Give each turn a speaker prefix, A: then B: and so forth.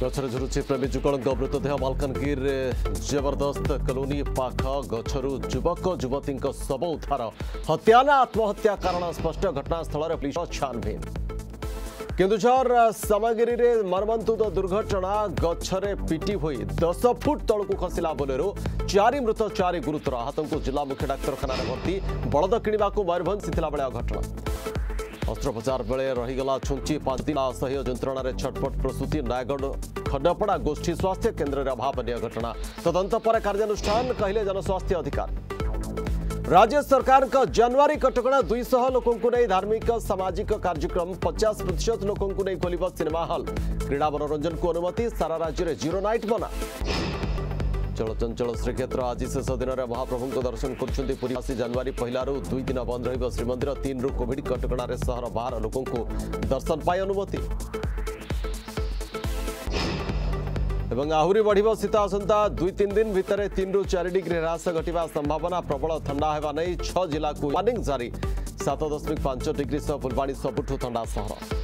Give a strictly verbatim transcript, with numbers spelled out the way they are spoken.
A: गछर झुरुची प्रेमी जुगल मृतदेह मालकानगिरी जबरदस्त कलोनी पाख गछरु युवक युवती शव उद्धार हत्या ना आत्महत्या कारण स्पष्ट घटनास्थल पुलिस छानबीन। केन्दुझर सामगिरी रे मर्मन्तुद दुर्घटना गछरे पिटी हुई दस फुट तलकू खसला बोलेरो चारि मृत चारि गुरुतर आहत को जिला मुख्य डाक्तरखाना भर्ती बलद किणवा मयूरभंज सिथिला बेले घटना अस्त्रोपचार बेले रहीगला छुंची पांच दिन असह्य जंत्रणा छटपट प्रसूति नयगढ़ खंडपड़ा गोष्ठी स्वास्थ्य केन्द्र अभावनीय घटना तदंत पर कार्यानुष्ठान कहले जनस्वास्थ्य अधिकारी। राज्य सरकार का जनवरी कटकणा दुई सौ लोकों को नहीं धार्मिक सामाजिक कार्यक्रम पचास प्रतिशत लोकों को नहीं खोल सिनेमा हल क्रीड़ा मनोरंजन को अनुमति सारा राज्य में जीरो नाइट बना। चलचंचल श्रीक्षेत्र आज शेष दिन में महाप्रभु को दर्शन कर जनवरी पहला दुई दिन बंद रह श्रीमंदिर तीन रु कोविड कटकणा सहर बाहर लोकों को दर्शन पाई अनुमति एवं आहुरी बढ़ शीत आसंता दुई तीन दिन भितर तीन रु चार डिग्री ह्रास घटवा संभावना प्रबल ठंडा होगा नहीं छह जिला को वार्निंग जारी सात दशमिक पांच डिग्री फुलबाणी सबुठु ठंडा सहर।